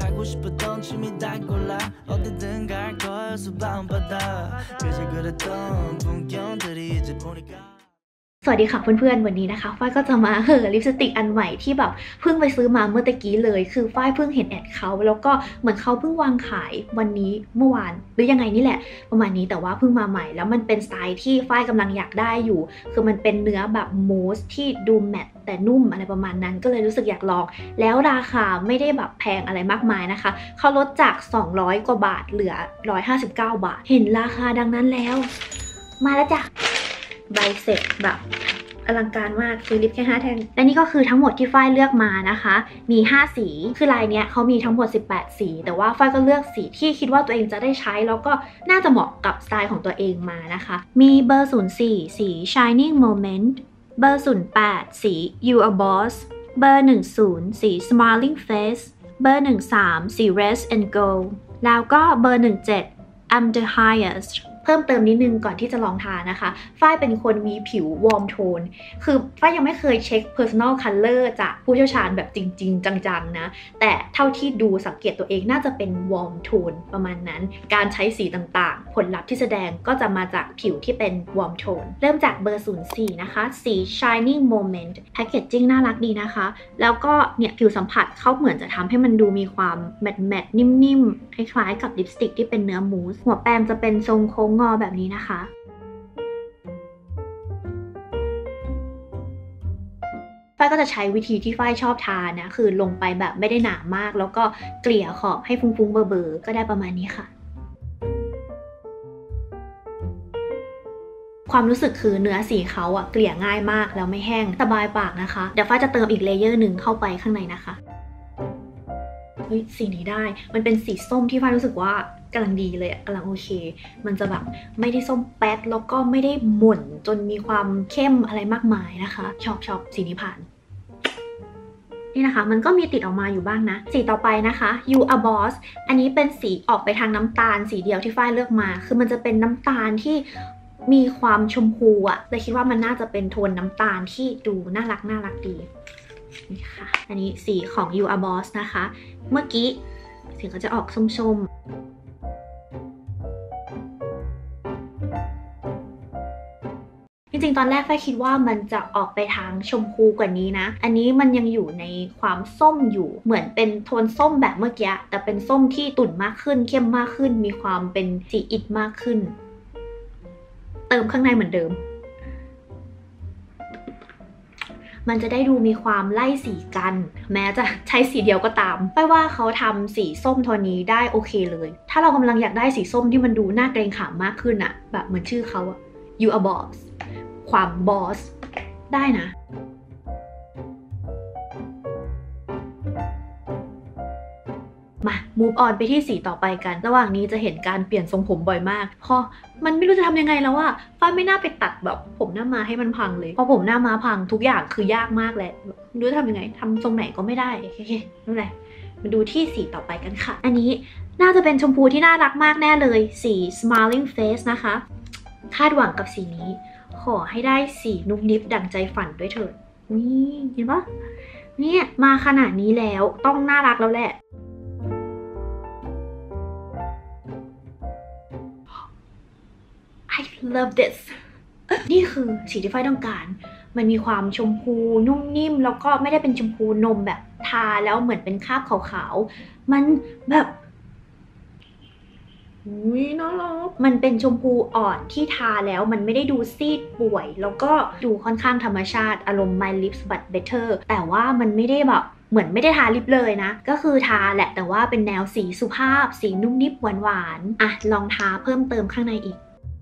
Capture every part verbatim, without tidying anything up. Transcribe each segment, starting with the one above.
가고 싶었던 춤이 다 골라 어디든 갈 거야 수다운 바다 그저 그랬던 풍경들이 이제 보니까 สวัสดีค่ะเพื่อนๆวันนี้นะคะฝ้ายก็จะมาเห่อลิปสติกอันใหม่ที่แบบเพิ่งไปซื้อมาเมื่อตะกี้เลยคือฝ้ายเพิ่งเห็นแอดเขาแล้วก็เหมือนเขาเพิ่งวางขายวันนี้เมื่อวานหรือยังไงนี่แหละประมาณนี้แต่ว่าเพิ่งมาใหม่แล้วมันเป็นสไตล์ที่ฝ้ายกำลังอยากได้อยู่คือมันเป็นเนื้อแบบมูสที่ดูแมตต์แต่นุ่มอะไรประมาณนั้นก็เลยรู้สึกอยากลองแล้วราคาไม่ได้แบบแพงอะไรมากมายนะคะเขาลดจากสองร้อยกว่าบาทเหลือหนึ่งร้อยห้าสิบเก้าบาทเห็นราคาดังนั้นแล้วมาแล้วจ้ะใบเสร็จแบบอลังการมากซื้อลิปแค่ห้าแท่งและนี่ก็คือทั้งหมดที่ฝ้ายเลือกมานะคะมีห้าสีคือลายเนี้ยเขามีทั้งหมดสิบแปดสีแต่ว่าฝ้ายก็เลือกสีที่คิดว่าตัวเองจะได้ใช้แล้วก็น่าจะเหมาะกับสไตล์ของตัวเองมานะคะมีเบอร์ศูนย์สี่สี Shining Moment เบอร์ศูนย์แปดสี You a Boss เบอร์หนึ่งสิบสี Smiling Face เบอร์หนึ่งสามสี Rest and Go แล้วก็เบอร์หนึ่งเจ็ด I'm the Highestเพิ่มเติมนิดนึงก่อนที่จะลองทานะคะฝ้ายเป็นคนมีผิววอร์มโทนคือฝ้ายยังไม่เคยเช็ค personal color จากผู้เชี่ยวชาญแบบจริงๆจังๆนะแต่เท่าที่ดูสังเกตตัวเองน่าจะเป็นวอร์มโทนประมาณนั้นการใช้สีต่างๆผลลัพธ์ที่แสดงก็จะมาจากผิวที่เป็นวอร์มโทนเริ่มจากเบอร์ศูนย์สี่นะคะสี Shining Moment Packaging น่ารักดีนะคะแล้วก็เนี่ยผิวสัมผัสเขาเหมือนจะทำให้มันดูมีความแมตต์แมตต์นิ่มๆคล้ายๆกับลิปสติกที่เป็นเนื้อมูสหัวแปรงจะเป็นทรงโค้งงอแบบนี้นะคะฝ้ายก็จะใช้วิธีที่ฝ้ายชอบทานะคือลงไปแบบไม่ได้หนามากแล้วก็เกลี่ยขอบให้ฟุ้งๆเบอร์ๆก็ได้ประมาณนี้ค่ะความรู้สึกคือเนื้อสีเขาอะเกลี่ยง่ายมากแล้วไม่แห้งสบายปากนะคะเดี๋ยวฝ้ายจะเติมอีกเลเยอร์หนึ่งเข้าไปข้างในนะคะเฮ้ยสีนี้ได้มันเป็นสีส้มที่ฝ้ายรู้สึกว่ากำลังดีเลยกำลังโอเคมันจะแบบไม่ได้ส้มแป๊ดแล้วก็ไม่ได้หม่นจนมีความเข้มอะไรมากมายนะคะชอบชอบสีนี้ผ่านนี่นะคะมันก็มีติดออกมาอยู่บ้างนะสีต่อไปนะคะ You a Boss อันนี้เป็นสีออกไปทางน้ำตาลสีเดียวที่ฝ้ายเลือกมาคือมันจะเป็นน้ำตาลที่มีความชมพูอะเลยคิดว่ามันน่าจะเป็นโทนน้ำตาลที่ดูน่ารักน่ารักดีนี่ค่ะอันนี้สีของ You a Boss นะคะเมื่อกี้สีก็จะออกส้มๆจริงๆตอนแรกฝ้ายคิดว่ามันจะออกไปทางชมพูกว่านี้นะอันนี้มันยังอยู่ในความส้มอยู่เหมือนเป็นโทนส้มแบบเมื่อกี้แต่เป็นส้มที่ตุ่นมากขึ้นเข้มมากขึ้นมีความเป็นสีอิฐมากขึ้นเติมข้างในเหมือนเดิมมันจะได้ดูมีความไล่สีกันแม้จะใช้สีเดียวก็ตามฝ้ายว่าเขาทำสีส้มโทนนี้ได้โอเคเลยถ้าเรากำลังอยากได้สีส้มที่มันดูน่าเกรงขามมากขึ้นอะแบบเหมือนชื่อเขาอะ You a Bossความบอสได้นะมา move on ไปที่สีต่อไปกันระหว่างนี้จะเห็นการเปลี่ยนทรงผมบ่อยมากพอมันไม่รู้จะทำยังไงแล้วอะฝ้ายไม่น่าไปตัดแบบผมหน้าม้าให้มันพังเลยพอผมหน้าม้าพังทุกอย่างคือยากมากแหละไม่รู้จะทำยังไงทำทรงไหนก็ไม่ได้โอเคๆนั่นแหละมาดูที่สีต่อไปกันค่ะอันนี้น่าจะเป็นชมพูที่น่ารักมากแน่เลยสี Smiling Face นะคะคาดหวังกับสีนี้ขอให้ได้สีนุ่มนิบดั่งใจฝันด้วยเถิดนี่เห็นปะเนี่ยมาขนาดนี้แล้วต้องน่ารักแล้วแหละ I love this นี่คือสีที่ฝ้ายต้องการมันมีความชมพูนุ่มนิ่มแล้วก็ไม่ได้เป็นชมพูนมแบบทาแล้วเหมือนเป็นคราบขาวๆมันแบบอุ้ยน่ารักมันเป็นชมพูอ่อนที่ทาแล้วมันไม่ได้ดูซีดป่วยแล้วก็ดูค่อนข้างธรรมชาติอารมณ์ My Lips But Better แต่ว่ามันไม่ได้แบบเหมือนไม่ได้ทาลิปเลยนะก็คือทาแหละแต่ว่าเป็นแนวสีสุภาพสีนุ่มนิ่มหวานๆอ่ะลองทาเพิ่มเติมข้างในอีก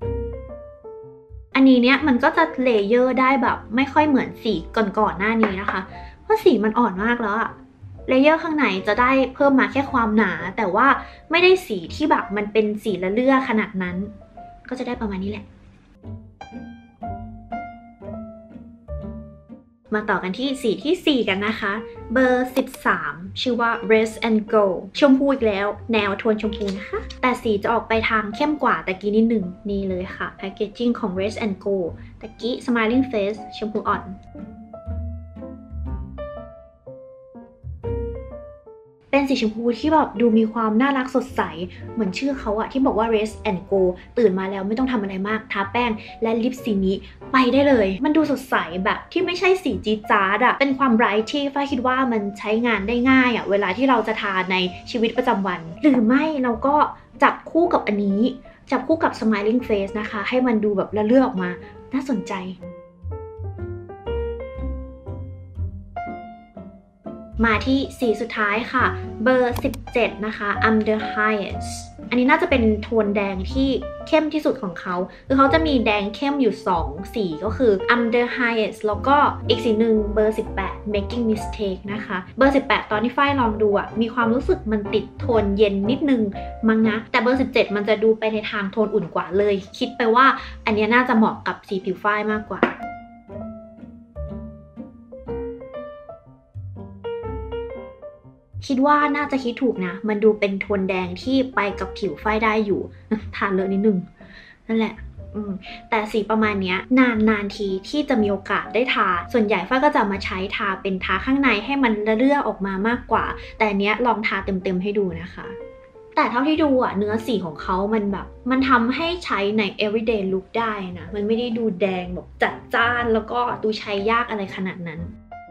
อันนี้เนี้ยมันก็จะเลเยอร์ได้แบบไม่ค่อยเหมือนสีก่อนๆหน้านี้นะคะเพราะสีมันอ่อนมากแล้วอะเลเยอร์ข้างในจะได้เพิ่มมาแค่ความหนาแต่ว่าไม่ได้สีที่แบบมันเป็นสีละเลื่อขนาดนั้นก็จะได้ประมาณนี้แหละมาต่อกันที่สีที่สี่กันนะคะเบอร์สิบสามชื่อว่า Rest and Go ชมพูอีกแล้วแนวโทนชมพูนะคะแต่สีจะออกไปทางเข้มกว่าตะกี้นิดหนึ่งนี่เลยค่ะ Packaging ของ Rest and Go ตะกี้ Smiling Face ชมพูอ่อนเป็นสีชมพูที่แบบดูมีความน่ารักสดใสเหมือนชื่อเขาอะที่บอกว่า rest and go ตื่นมาแล้วไม่ต้องทำอะไรมากทาแป้งและลิปสีนี้ไปได้เลยมันดูสดใสแบบที่ไม่ใช่สีจี๊ดจ๊าดอะเป็นความไบรท์ที่ฝ้ายคิดว่ามันใช้งานได้ง่ายอะเวลาที่เราจะทาในชีวิตประจำวันหรือไม่เราก็จับคู่กับอันนี้จับคู่กับ smiling face นะคะให้มันดูแบบละเลือกออกมาน่าสนใจมาที่สีสุดท้ายค่ะเบอร์สิบเจ็ดนะคะ I'm the highest อันนี้น่าจะเป็นโทนแดงที่เข้มที่สุดของเขาคือเขาจะมีแดงเข้มอยู่สองสีก็คือ I'm the highest แล้วก็อีกสีหนึ่งเบอร์สิบแปด making mistake นะคะเบอร์สิบแปดตอนที่ฝ้ายลองดูอะมีความรู้สึกมันติดโทนเย็นนิดนึงมั้งนะแต่เบอร์สิบเจ็ดมันจะดูไปในทางโทนอุ่นกว่าเลยคิดไปว่าอันนี้น่าจะเหมาะกับสีผิวฝ้ายมากกว่าคิดว่าน่าจะคิดถูกนะมันดูเป็นโทนแดงที่ไปกับผิวฝ้ายได้อยู่ทาเลอะนิดนึงนั่นแหละอืมแต่สีประมาณนี้นานนานทีที่จะมีโอกาสได้ทาส่วนใหญ่ฝ้ายก็จะมาใช้ทาเป็นทาข้างในให้มันระเรื่อออกมามากกว่าแต่เนี้ยลองทาเต็มๆให้ดูนะคะแต่เท่าที่ดูอะเนื้อสีของเขามันแบบมันทำให้ใช้ใน everyday look ได้นะมันไม่ได้ดูแดงแบบจัดจ้านแล้วก็ดูใช้ยากอะไรขนาดนั้น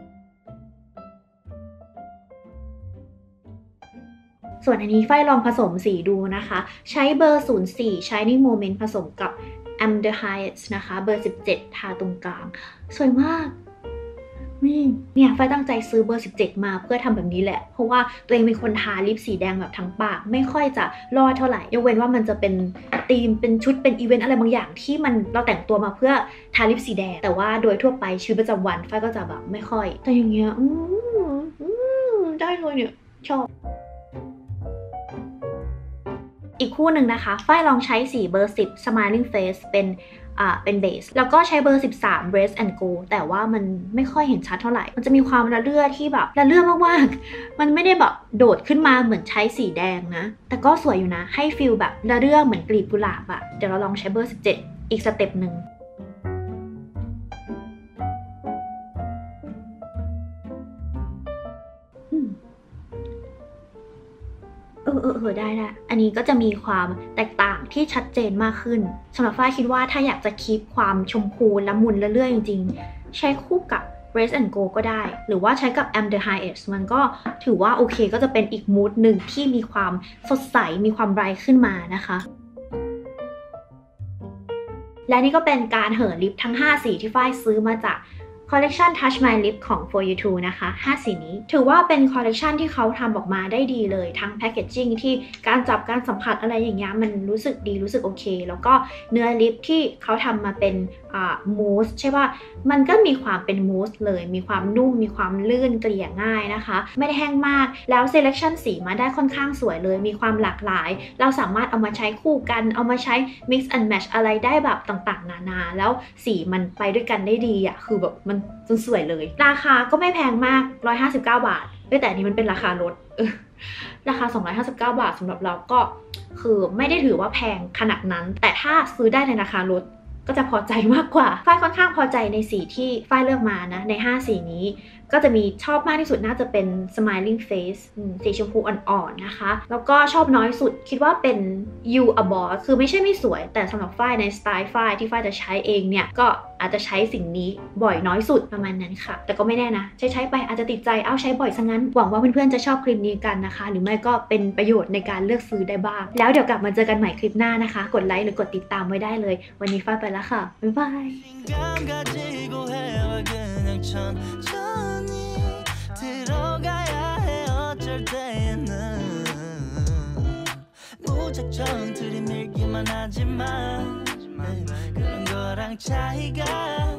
ส่วนอันนี้ฝ้ายลองผสมสีดูนะคะใช้เบอร์ศูนย์สี่ Shining Moment ผสมกับ I'm the highest นะคะเบอร์สิบเจ็ดทาตรงกลางสวยมากนี่เนี่ยฝ้ายตั้งใจซื้อเบอร์สิบเจ็ดมาเพื่อทำแบบนี้แหละเพราะว่าตัวเองเป็นคนทาลิปสีแดงแบบทั้งปากไม่ค่อยจะรอดเท่าไหร่ยกเว้นว่ามันจะเป็นธีมเป็นชุดเป็นอีเวนต์อะไรบางอย่างที่มันเราแต่งตัวมาเพื่อทาลิปสีแดงแต่ว่าโดยทั่วไปชีวิตประจำวันฝ้ายก็จะแบบไม่ค่อยแต่อย่างเงี้ยอืมอืมได้เลยเนี่ยชอบอีกคู่หนึ่งนะคะฝ้ายลองใช้สีเบอร์สิบ Smiling Face เป็นอ่าเป็นเบสแล้วก็ใช้เบอร์สิบสาม Rest and Go แต่ว่ามันไม่ค่อยเห็นชัดเท่าไหร่มันจะมีความระเรื่อที่แบบระเรื่อมากๆมันไม่ได้แบบโดดขึ้นมาเหมือนใช้สีแดงนะแต่ก็สวยอยู่นะให้ฟีลแบบระเรื่อเหมือนกลีบกุหลาบอะเดี๋ยวเราลองใช้เบอร์สิบเจ็ดอีกสเต็ปหนึ่งเออเออเออได้ได้อันนี้ก็จะมีความแตกต่างที่ชัดเจนมากขึ้นสำหรับฝ้ายคิดว่าถ้าอยากจะคีปความชมพูละมุนเรื่อยๆจริงๆใช้คู่กับ Rest and Go ก็ได้หรือว่าใช้กับ I'm the highest มันก็ถือว่าโอเคก็จะเป็นอีกมูดหนึ่งที่มีความสดใสมีความไบรท์ขึ้นมานะคะและนี่ก็เป็นการเห่อลิปทั้งห้าสีที่ฝ้ายซื้อมาจากคอลเลกชัน Touch My Lip ของ For You To นะคะห้าสีนี้ถือว่าเป็นคอลเลกชันที่เขาทำออกมาได้ดีเลยทั้งแพคเกจจิ้งที่การจับการสัมผัสอะไรอย่างเงี้ยมันรู้สึกดีรู้สึกโอเคแล้วก็เนื้อลิปที่เขาทำมาเป็นอ่ามูสใช่ป่ะมันก็มีความเป็นมูสเลยมีความนุ่มมีความลื่นเกลี่ยง่ายนะคะไม่ได้แห้งมากแล้วเซเลคชันสีมาได้ค่อนข้างสวยเลยมีความหลากหลายเราสามารถเอามาใช้คู่กันเอามาใช้ mix and match อะไรได้แบบต่างๆนานาแล้วสีมันไปด้วยกันได้ดีอ่ะคือแบบมันจนสวยเลยราคาก็ไม่แพงมากหนึ่งร้อยห้าสิบเก้าบาทแต่อันนี้มันเป็นราคาลดราคาสองร้อยห้าสิบเก้าบาทสำหรับเราก็คือไม่ได้ถือว่าแพงขนาดนั้นแต่ถ้าซื้อได้ในราคาลดก็จะพอใจมากกว่าฝ้ายค่อนข้างพอใจในสีที่ฝ้ายเลือกมานะในห้าสีนี้ก็จะมีชอบมากที่สุดน่าจะเป็น Smiling Face สีชมพูอ่อนๆนะคะแล้วก็ชอบน้อยสุดคิดว่าเป็น You a Boss คือไม่ใช่ไม่สวยแต่สำหรับฝ้ายในสไตล์ฝ้ายที่ฝ้ายจะใช้เองเนี่ยก็อาจจะใช้สิ่งนี้บ่อยน้อยสุดประมาณนั้นค่ะแต่ก็ไม่แน่นะใช้ใช้ไปอาจจะติดใจเอาใช้บ่อยซะงั้นหวังว่าเพื่อนๆจะชอบคลิปนี้กันนะคะหรือไม่ก็เป็นประโยชน์ในการเลือกซื้อได้บ้างแล้วเดี๋ยวกลับมาเจอกันใหม่คลิปหน้านะคะกดไลค์หรือกดติดตามไว้ได้เลยวันนี้ฝ้ายไปแล้วค่ะบ๊ายบาย 무작정 들이밀기만 하지만 그런 거랑 차이가